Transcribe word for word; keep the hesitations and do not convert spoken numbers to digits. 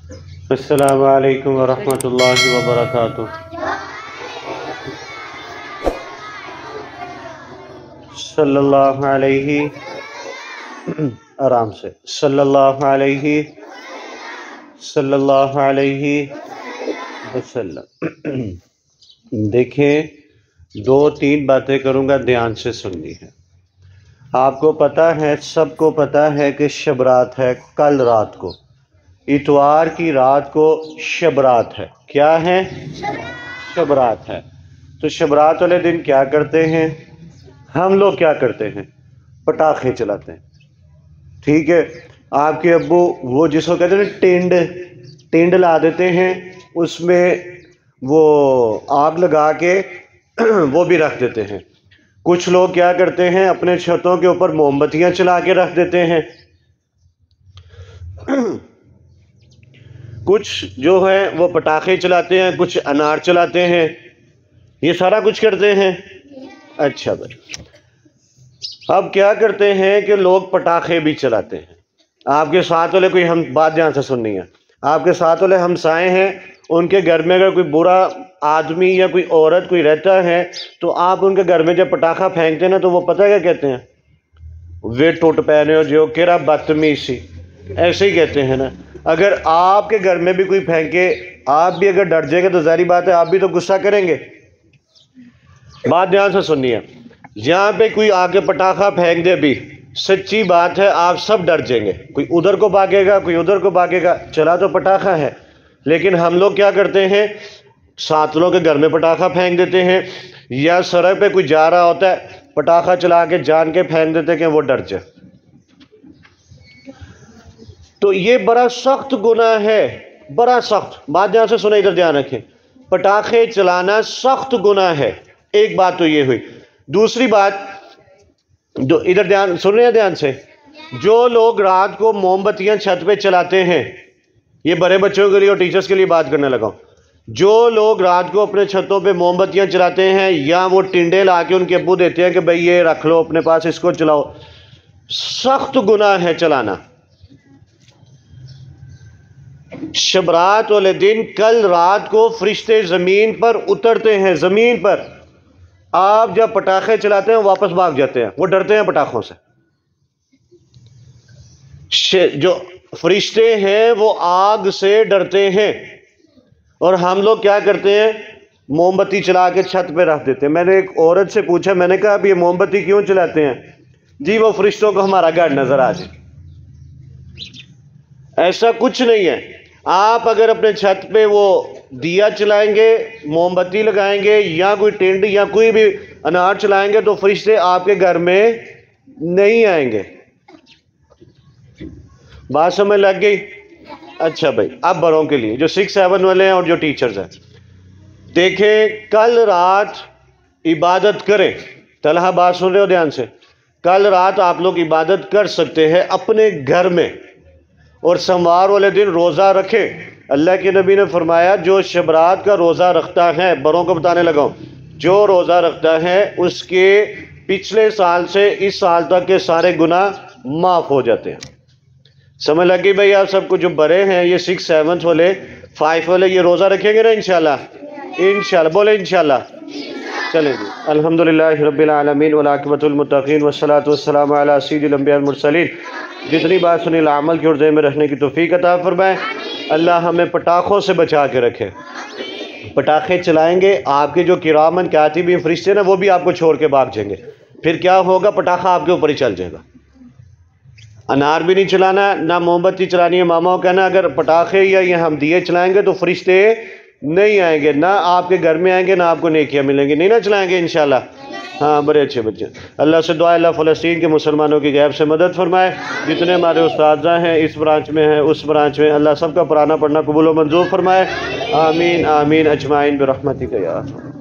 अस्सलामु अलैकुम वरहमतुल्लाहि वबरकातुह। सल्लल्लाहु अलैहि आराम से सल्लल्लाहु अलैहि सल्लल्लाहु अलैहि वसल्लम। देखें, दो तीन बातें करूँगा, ध्यान से सुननी है। आपको पता है, सबको पता है कि शब रात है, कल रात को, इतवार की रात को शब रात है। क्या है? शब रात है। तो शब रात वाले दिन क्या करते हैं हम लोग? क्या करते हैं? पटाखे चलाते हैं। ठीक है, आपके अब्बू वो जिसको कहते हैं टेंड टेंड ला देते हैं, उसमें वो आग लगा के वो भी रख देते हैं। कुछ लोग क्या करते हैं, अपने छतों के ऊपर मोमबत्तियां चला के रख देते हैं। कुछ जो है वो पटाखे चलाते हैं, कुछ अनार चलाते हैं, ये सारा कुछ करते हैं। अच्छा भाई, अब क्या करते हैं कि लोग पटाखे भी चलाते हैं। आपके साथ वाले, कोई हम बात ध्यान से सुननी है, आपके साथ वाले हमसाए हैं, उनके घर में अगर कोई बुरा आदमी या कोई औरत कोई रहता है, तो आप उनके घर में जब पटाखा फेंकते हैं ना, तो वो पता क्या कहते हैं? वे टूट पहने हो जो केरा बदतमीज सी, ऐसे ही कहते हैं ना। अगर आपके घर में भी कोई फेंके, आप भी अगर डर जाएंगे तो जारी बात है आप भी तो गुस्सा करेंगे। बात ध्यान से सुननी है, यहाँ पे कोई आके पटाखा फेंक दे भी, सच्ची बात है आप सब डर जाएंगे। कोई उधर को भागेगा, कोई उधर को भागेगा, चला तो पटाखा है। लेकिन हम लोग क्या करते हैं, साथियों के घर में पटाखा फेंक देते हैं, या सड़क पे कोई जा रहा होता है, पटाखा चला के जान के फेंक देते हैं कि वो डर जाए। तो ये बड़ा सख्त गुनाह है, बड़ा सख्त। बात ध्यान से सुने, इधर ध्यान रखें, पटाखे चलाना सख्त गुनाह है। एक बात तो ये हुई। दूसरी बात, जो इधर ध्यान सुन रहे हैं ध्यान से, जो लोग रात को मोमबत्तियां छत पे चलाते हैं, ये बड़े बच्चों के लिए और टीचर्स के लिए बात करने लगा हूं। जो लोग रात को अपने छतों पे मोमबत्तियां चलाते हैं, या वो टिंडे ला के उनके अब्बू देते हैं कि भाई ये रख लो अपने पास, इसको चलाओ, सख्त गुनाह है चलाना। शब रात वाले दिन, कल रात को फरिश्ते जमीन पर उतरते हैं, जमीन पर। आप जब पटाखे चलाते हैं वापस भाग जाते हैं, वो डरते हैं पटाखों से। जो फरिश्ते हैं वो आग से डरते हैं, और हम लोग क्या करते हैं, मोमबत्ती चला के छत पे रख देते हैं। मैंने एक औरत से पूछा, मैंने कहा अब ये मोमबत्ती क्यों चलाते हैं? जी वो फरिश्तों को हमारा घर नजर आ जाए। ऐसा कुछ नहीं है। आप अगर अपने छत पे वो दिया चलाएंगे, मोमबत्ती लगाएंगे, या कोई टेंट या कोई भी अनार चलाएंगे, तो फरिश्ते आपके घर में नहीं आएंगे। बात समझ लग गई? अच्छा भाई, अब बड़ों के लिए, जो सिक्स सेवन वाले हैं और जो टीचर्स हैं, देखें, कल रात इबादत करें। तलहा बात सुन रहे हो ध्यान से, कल रात आप लोग इबादत कर सकते हैं अपने घर में, और सोमवार वाले दिन रोज़ा रखें। अल्लाह के नबी ने फरमाया, जो शब रात का रोज़ा रखता है, बड़ों को बताने लगा हूँ, जो रोज़ा रखता है उसके पिछले साल से इस साल तक के सारे गुनाह माफ़ हो जाते हैं। समझ लगी भाई आप सबको? जो बड़े हैं, ये सिक्स सेवन्थ वाले, फाइव वाले, ये रोज़ा रखेंगे ना इंशाल्लाह? इंशाल्लाह, बोले इंशाल्लाह। चलेंगे। अल्हम्दुलिल्लाह रब्बिल आलमीन वल आक़िबतुल मुत्तक़ीन वस्सलातु वस्सलामु अला सय्यिदिल अंबिया वल मुरसलीन। जितनी बात सुनी अमल की और ज़हन में रखने की तौफीक अता फरमाए। अल्लाह हमें पटाखों से बचा के रखे। पटाखे चलाएंगे, आपके जो किरामन कातिबीन फरिश्ते ना, वो भी आपको छोड़ के भाग जाएंगे। फिर क्या होगा? पटाखा आपके ऊपर ही चल जाएगा। अनार भी नहीं चलाना, ना मोमबत्ती चलानी है। मामा को कहना अगर पटाखे या ये हम दिए चलाएंगे तो फरिश्ते नहीं आएंगे, ना आपके घर में आएंगे, ना आपको नेकियां मिलेंगी। नहीं ना चलाएंगे इंशाल्लाह? हाँ, बड़े अच्छे बच्चे। अल्लाह से दुआ, अल्लाह फ़लस्तीन के मुसलमानों की गैब से मदद फरमाए। जितने हमारे उस्ताद हैं, इस ब्रांच में हैं, उस ब्रांच में, अल्लाह सबका पुराना पढ़ना कबूल व मंजूर फरमाए। आमीन आमीन अजमाइन बिरहमतिक या